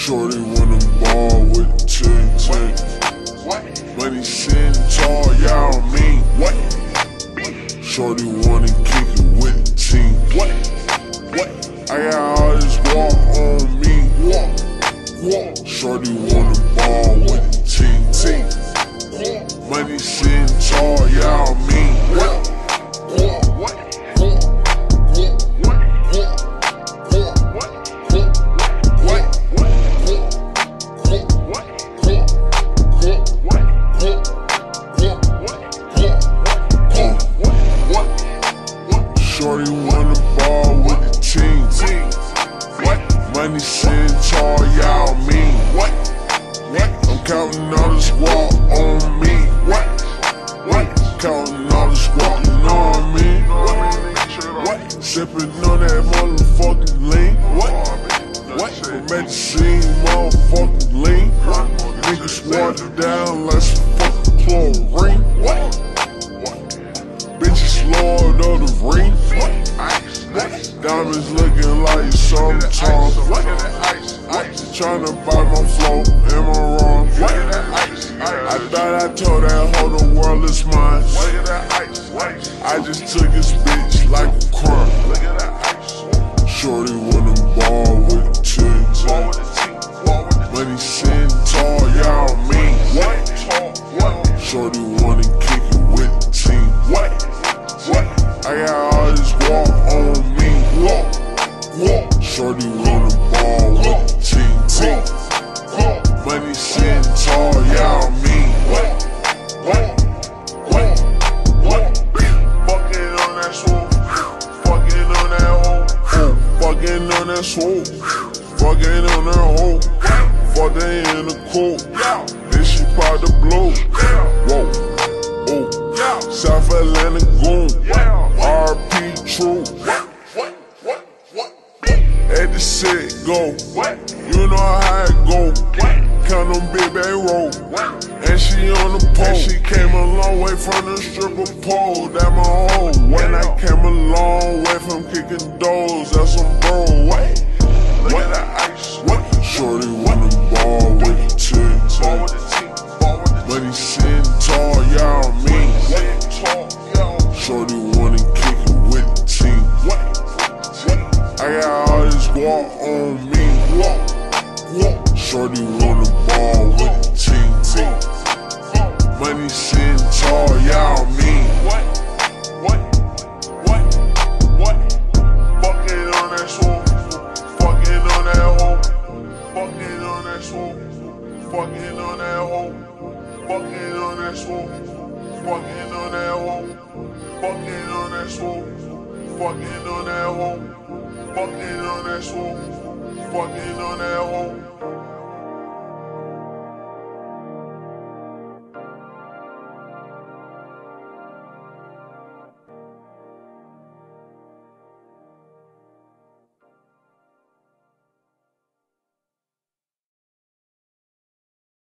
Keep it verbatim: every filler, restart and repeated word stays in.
Shorty wanna ball with the ting ting. Money sitting tall, y'all mean what? Shorty wanna kick it with the team. What? What? I got all this walk on me. Walk, walk. Shorty wanna ball with the ting ting. Money sitting tall, y'all mean what? Shorty wanna ball with the team. Money sitting tall, y'all mean what? I'm counting all this walk on me. What? What? Counting all this walk, you know what I mean? What? Sipping on that motherfucking lean. What? What? From medicine, motherfucking lean. Niggas water down like some fucking chlorine. What? Bitches lord of the ring. Diamonds looking like sometimes. Tryna buy my flow, am I wrong? I thought I told that hoe the world is mine. I just took his bitch like a crime. Shorty wanna ball with the ting ting. Money sitting tall, y'all mean what? Shorty wanna kick it with the team. I got all this walk on me. Walk, walk. Shorty wanna ball with the team team. Money sitting tall, y'all mean what? What? What? What? Fucking on that swoop, fucking on that hoe, fucking on that swoop, fucking on that hoe, fucking in the coop. Then she pop the blue. Whoa, oh, South Atlanta goon. R P true. At the set go, you know how it go. Count them big bang roll, and she on the pole. And she came a long way from the stripper pole. That my hoe. When I came a long way from kicking doors, that's some bro. What? What? What? Shorty wanna ball with the ting ting. Money sitting tall, y'all mean. Shorty wanna kick it with the team. I got all this walk on me. Shorty wanna ball with the team team. Money sitting tall, y'all mean what? What? What? What? Fucking on that swoop, fucking on that hoe, fucking on that swoop, fucking on that hoe, fucking on that swoop, fucking on that hoe, fucking on that swoop, fucking on that hoe, fucking on that swoop, fucking on that hoe.